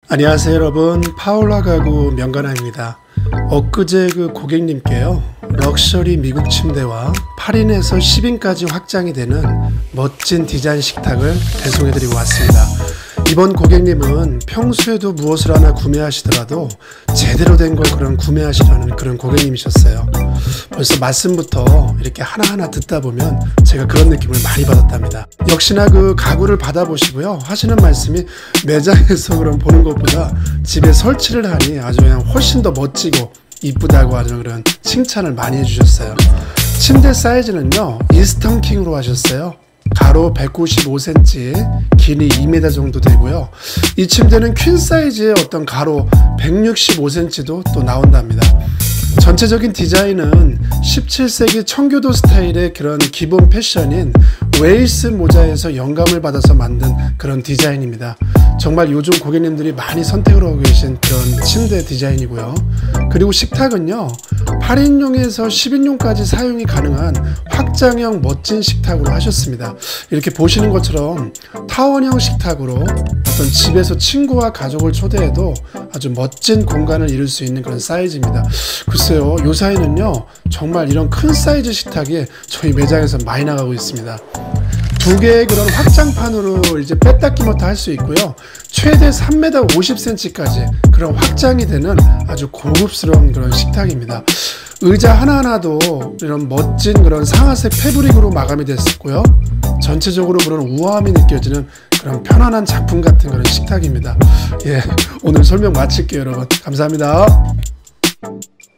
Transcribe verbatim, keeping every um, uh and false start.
안녕하세요 여러분, 파울라 가구 명가나입니다. 엊그제 그 고객님께요 럭셔리 미국 침대와 팔 인에서 십 인까지 확장이 되는 멋진 디자인 식탁을 배송해 드리고 왔습니다. 이번 고객님은 평소에도 무엇을 하나 구매하시더라도 제대로 된 걸 그런 구매하시려는 그런 고객님이셨어요. 벌써 말씀부터 이렇게 하나하나 듣다 보면 제가 그런 느낌을 많이 받았답니다. 역시나 그 가구를 받아보시고요, 하시는 말씀이 매장에서 그런 보는 것보다 집에 설치를 하니 아주 그냥 훨씬 더 멋지고 이쁘다고 아주 그런 칭찬을 많이 해주셨어요. 침대 사이즈는요 이스턴 킹으로 하셨어요. 가로 백구십오 센티미터, 길이 이 미터 정도 되고요. 이 침대는 퀸 사이즈의 어떤 가로 백육십오 센티미터도 또 나온답니다. 전체적인 디자인은 십칠 세기 청교도 스타일의 그런 기본 패션인 웨일스 모자에서 영감을 받아서 만든 그런 디자인입니다. 정말 요즘 고객님들이 많이 선택을 하고 계신 그런 침대 디자인이고요. 그리고 식탁은요 팔 인용에서 십 인용까지 사용이 가능한 확장형 멋진 식탁으로 하셨습니다. 이렇게 보시는 것처럼 타원형 식탁으로 어떤 집에서 친구와 가족을 초대해도 아주 멋진 공간을 이룰 수 있는 그런 사이즈입니다. 글쎄요, 요 사이는요 정말 이런 큰 사이즈 식탁이 저희 매장에서 많이 나가고 있습니다. 두 개의 그런 확장판으로 이제 뺐다 끼웠다 할 수 있고요. 최대 삼 미터 오십 센티미터까지 그런 확장이 되는 아주 고급스러운 그런 식탁입니다. 의자 하나하나도 이런 멋진 그런 상아색 패브릭으로 마감이 됐었고요. 전체적으로 그런 우아함이 느껴지는 그런 편안한 작품 같은 그런 식탁입니다. 예, 오늘 설명 마칠게요 여러분. 감사합니다.